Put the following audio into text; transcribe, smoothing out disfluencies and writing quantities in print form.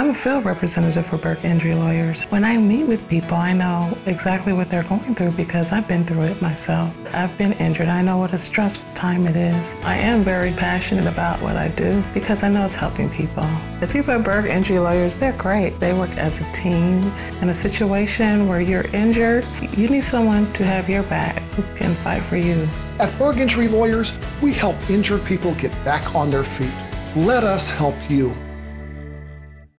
I'm a field representative for Burke Injury Lawyers. When I meet with people, I know exactly what they're going through because I've been through it myself. I've been injured. I know what a stressful time it is. I am very passionate about what I do because I know it's helping people. The people at Burke Injury Lawyers, they're great. They work as a team. In a situation where you're injured, you need someone to have your back who can fight for you. At Burke Injury Lawyers, we help injured people get back on their feet. Let us help you.